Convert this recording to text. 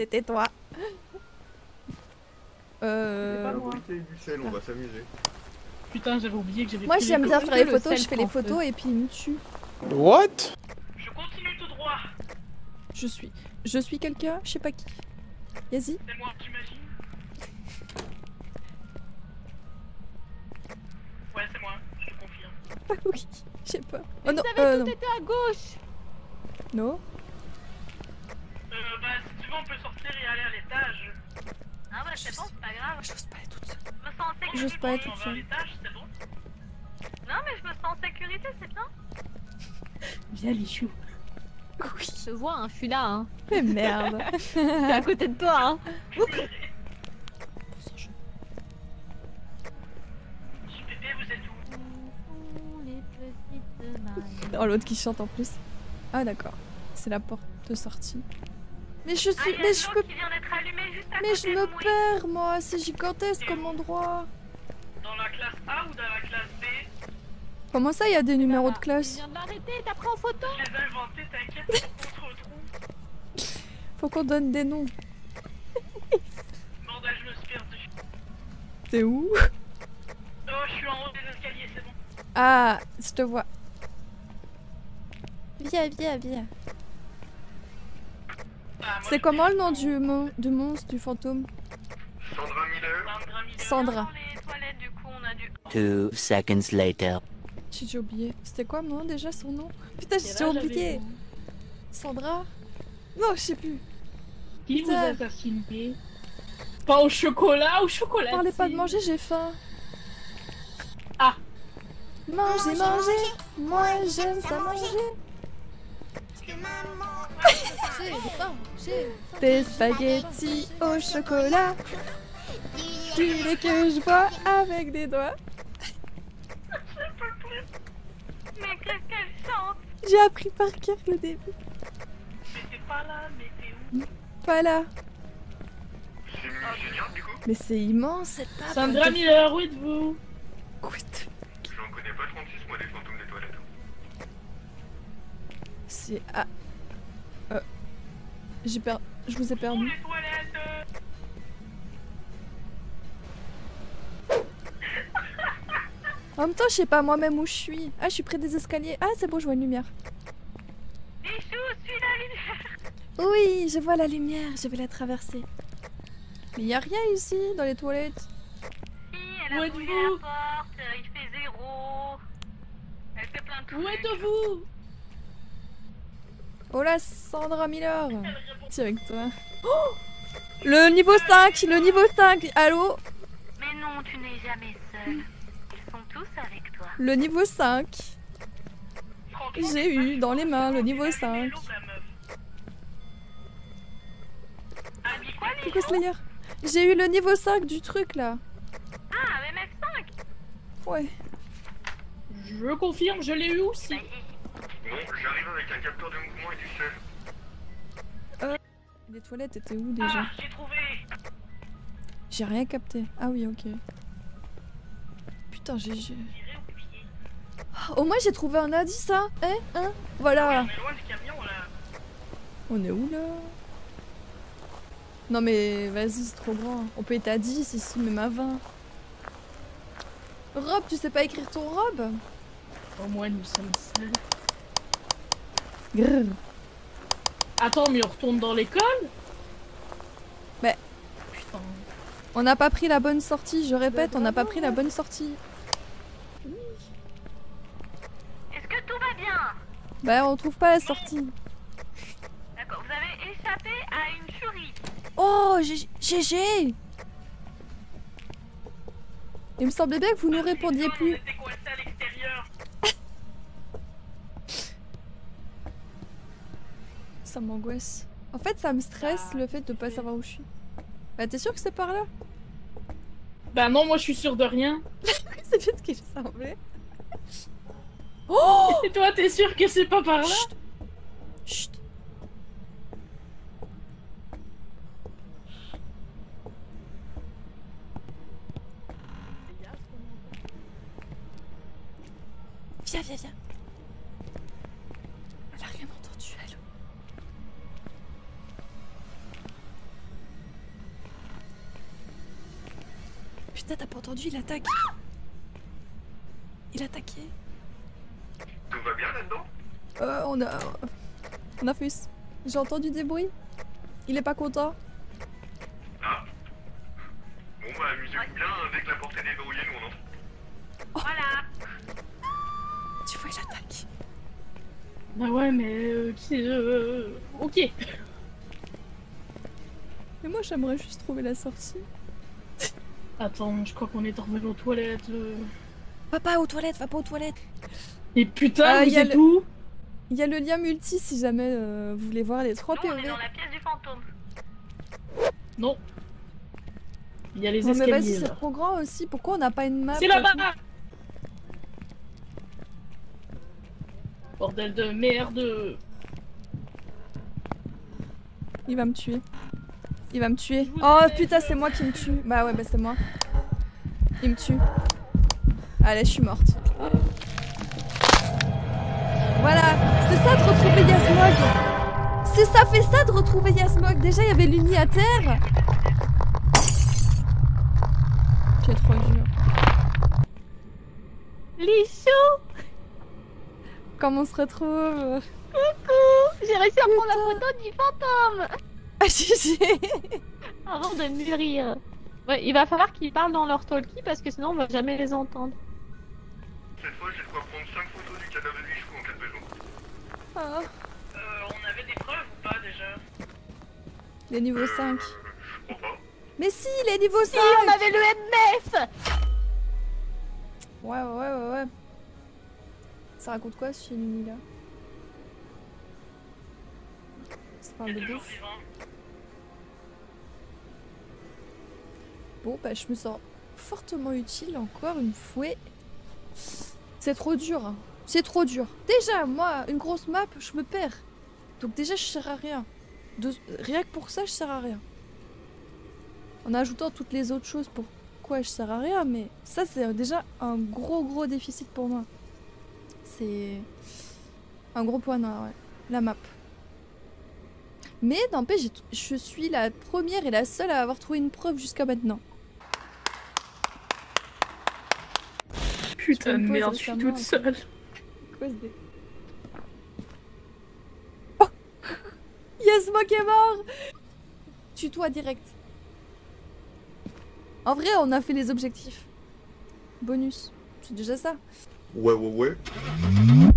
C'était toi. Pas moi. On va s'amuser. Putain, j'avais oublié que j'avais. Moi j'aime bien faire les photos, je fais les photos et puis il me tue. What? Je continue tout droit. Je suis quelqu'un, je sais pas qui. Vas-y. C'est moi, t'imagines? Ouais, c'est moi, je te confirme. Ah oui, je sais pas. Oh non, Vous avez non. tout été à gauche. Non. Bah, si tu veux, on peut sortir et aller à l'étage. Ah bah c'est bon, c'est pas grave. J'ose pas aller toute seule. Je me sens en sécurité. J'ose pas aller toute On va à seule. l'étage, c'est bon? Non mais je me sens en sécurité, c'est bien. Viens, Lichou. Oui. Je te vois, hein, je suis là. Hein. Mais merde. Je suis à côté de toi. Hein. Pépé, vous êtes où? Les petites mailles. Oh l'autre qui chante en plus. Ah d'accord. C'est la porte de sortie. Mais je suis. Ah, y a Mais une je lampe peux. qui vient d'être allumée juste à Mais côté je de me moi. perds moi. C'est gigantesque comme endroit. Dans la classe A ou dans la classe B? Comment ça il y a des numéros de Tu classe? viens de l'arrêter, t'as pris en photo. Je les ai inventés, t'inquiète, on se retrouve. Faut qu'on donne des noms. Bordel, je me suis perdu. T'es où? Oh, je suis en haut des escaliers, c'est bon. Ah, je te vois. Viens, viens, viens. Ah, moi, C'est je comment suis le nom en- du monstre, du fantôme? Sandra Miller. Sandra Miller. Sandra. Dans les toilettes du coup on a dû... 2 seconds later. J'ai déjà oublié. C'était quoi mon nom déjà son nom? Putain, j'ai Et déjà là, oublié. j'avais- Sandra? Non, je sais plus. Qui vous Putain. a assassiné? Pas au chocolat ou chocolat? Parlez pas de manger, j'ai faim. Ah. Manger, manger. Moi j'aime ça manger. J'ai faim, j'ai faim. Des spaghettis au chocolat. Du lait que je bois avec des doigts. Mais qu'est-ce qu'elle chante? J'ai appris par cœur le début. Mais t'es pas là, mais t'es où? Pas là. C'est génial du coup. Mais c'est immense cette table. Sandra Miller, où êtes-vous? Écoute, J'en connais pas 36 moi des fantômes des toilettes. c'est. Ah. Je vous ai Où perdu. les toilettes? En même temps, je sais pas moi-même où je suis. Ah, je suis près des escaliers. Ah, c'est bon, je vois une lumière. Bichou, suis la lumière. Oui, je vois la lumière. Je vais la traverser. Mais y a rien ici, dans les toilettes. Si, elle Où a êtes-vous? bouillé la porte, il fait 0. Elle fait plein de trucs. Où êtes-vous? Oh là, Sandra Miller. Tiens, avec toi. Oh, le niveau 5, le niveau 5. Allô? Mais non, tu n'es jamais seule. Ils sont tous avec toi. Le niveau 5. Franchement, J'ai eu dans les mains le niveau 5. Coucou Slayer. J'ai eu le niveau 5 du truc là. Ah, MF5. Ouais. Je confirme, je l'ai eu aussi. Bon, j'arrive avec un capteur de mouvement et du seul. Les toilettes étaient où déjà? Ah, j'ai trouvé. J'ai rien capté. Ah oui, ok. Putain, j'ai... Au moins j'ai trouvé un indice, hein? Hein? Voilà. On est loin du camion là. On est où là? Non mais vas-y, c'est trop grand. On peut être à 10 ici, même à 20. Rob, tu sais pas écrire ton Rob? Au moins nous sommes seuls. Grrr. Attends, mais on retourne dans l'école? Mais... Putain. On n'a pas pris la bonne sortie, je répète, on n'a pas pris la bonne sortie. Est-ce que tout va bien? Bah on trouve pas la sortie. D'accord, vous avez échappé à une souris. Oh, GG! Il me semblait bien que vous ne répondiez On plus. était coincés à l'extérieur. Ça m'angoisse. En fait, ça me stresse le fait de pas savoir où je suis. Bah t'es sûr que c'est par là? Bah non, moi je suis sûre de rien. C'est bien ce qu'il semblait. Oh! Et toi, t'es sûr que c'est pas par là? Chut. Chut. Viens, viens, viens. Elle a rien entendu, elle. Putain, t'as pas entendu, il attaque. Il a attaqué. Tout va bien là-dedans? On a fait... J'ai entendu des bruits. Il est pas content. Ah. Bon bah amusez-vous bien, dès que la porte est déverrouillée, nous on entre. Voilà. Tu vois, il attaque. Bah ouais, mais ok. Mais moi, j'aimerais juste trouver la sortie. Attends, je crois qu'on est revenu aux toilettes. Va pas aux toilettes, va pas aux toilettes. Et putain, vous y a êtes où? Il y a le lien multi si jamais vous voulez voir les 3 Nous, POV. on est dans la pièce du fantôme. Non. Il y a les Non, mais vas-y, escaliers c'est là. trop grand aussi. Pourquoi on n'a pas une map? C'est là-bas! Bordel de merde! Il va me tuer. Il va me tuer. Oh putain, c'est moi qui me tue. Bah ouais, bah c'est moi. Il me tue. Allez, je suis morte. Voilà, c'est ça de retrouver Yasmog. C'est ça, fait ça de retrouver Yasmog. Déjà, il y avait l'uni à terre. Tu es trop dur. Lichou! Comment on se retrouve? Coucou! J'ai réussi à prendre la photo du fantôme! Ah, GG. Avant de mûrir. Ouais, il va falloir qu'ils parlent dans leur talkie parce que sinon on va jamais les entendre. Cette fois, j'ai de quoi prendre 5 photos du cadavre de Michou en cas de besoin. Ah, On avait des preuves ou pas déjà? les niveaux 5. Je crois pas. Mais si, les niveaux 5. Si, on avait le MF! Ouais. Ça raconte quoi ce film là? Ça parle de bouffe. Bon bah je me sens fortement utile encore une fois. C'est trop dur. Hein. C'est trop dur. Déjà moi une grosse map je me perds. Donc déjà je sers à rien. Rien que pour ça je sers à rien. En ajoutant toutes les autres choses pourquoi je sers à rien, mais ça c'est déjà un gros déficit pour moi. C'est un gros point noir, ouais. La map. Mais n'empêche, je suis la première et la seule à avoir trouvé une preuve jusqu'à maintenant. Putain de merde, je suis toute seule. Quoi ce dé... Oh Yasmog est mort. Tue-toi direct. En vrai, on a fait les objectifs. Bonus. C'est déjà ça. Ouais.